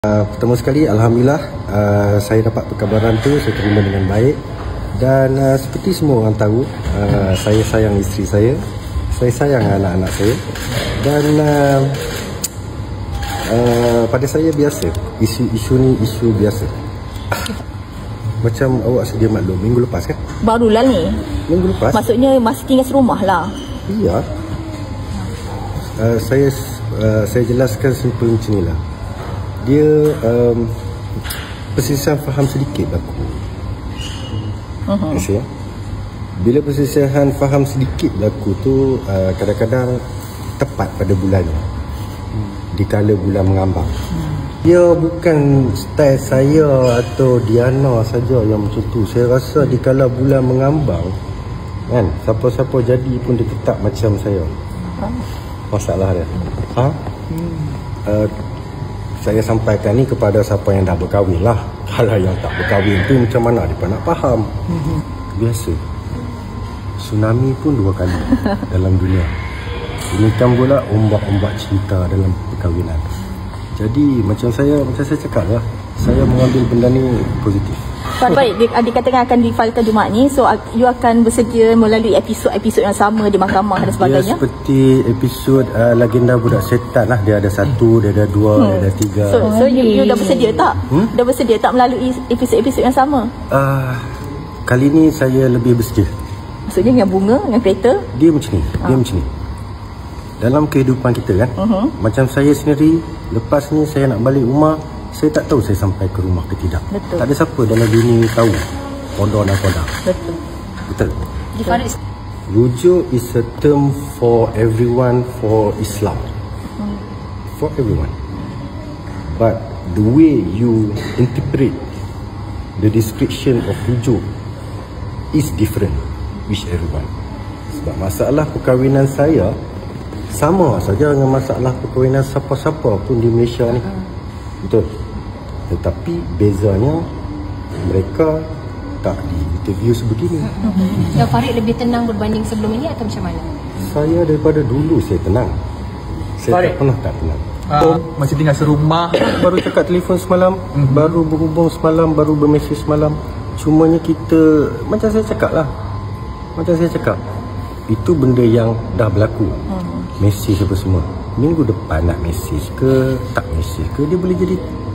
Pertama sekali, Alhamdulillah saya dapat perkabaran tu, saya terima dengan baik. Dan seperti semua orang tahu, saya sayang isteri saya sayang anak-anak saya. Dan pada saya biasa, isu ni isu biasa. Macam awak sedia maklum, minggu lepas kan? Barulah ni. Minggu lepas? Maksudnya masih tinggal serumah lah. Iya. Saya jelaskan simple macam ni lah. Dia perselisihan faham sedikit berlaku. Ya? Bila perselisihan faham sedikit berlaku tu, kadang-kadang tepat pada bulan dikala bulan mengambang. Dia bukan style saya atau Diana saja yang macam tu. Saya rasa dikala bulan mengambang kan, siapa-siapa jadi pun dia tetap macam saya. Masalah dia. Saya sampaikan ni kepada siapa yang dah berkahwin lah. Kalau yang tak berkahwin tu macam mana dia nak faham. Biasa. Tsunami pun 2 kali dalam dunia. Ini kan pula ombak-ombak cinta dalam perkahwinan. Jadi macam saya cakap lah, saya mengambil benda ni positif. Baik, dikatakan akan difilekan Jumaat ni. So you akan bersedia melalui episod-episod yang sama di mahkamah dan sebagainya? Dia seperti episod Legenda Budak Setan lah. Dia ada 1, dia ada 2, dia ada 3. So you dah bersedia tak? Dah bersedia tak melalui episod-episod yang sama? Kali ni saya lebih bersedia. Maksudnya dengan bunga, dengan kereta? Dia macam ni, dia macam ni. Dalam kehidupan kita kan, macam saya sendiri, lepas ni saya nak balik rumah, saya tak tahu saya sampai ke rumah ke tidak. Betul. Tak ada siapa dalam dunia ni tahu kodar dan kodar. Betul. Betul. Rujuk is a term for everyone, for Islam. For everyone. But the way you interpret the description of rujuk is different with everyone. Sebab masalah perkahwinan saya sama saja dengan masalah perkahwinan siapa-siapa pun di Malaysia ni. Betul. Tetapi bezanya mereka tak di-interview sebegini. Yang Farid lebih tenang berbanding sebelum ini atau macam mana? Saya daripada dulu saya tenang. Saya Farid tak pernah tak tenang. Masih tinggal serumah. Baru cakap telefon semalam, baru berhubung semalam, baru bermesej semalam. Cumanya kita, macam saya cakap lah, itu benda yang dah berlaku. Mesej apa semua. Minggu depan nak mesej ke tak mesej ke, dia boleh jadi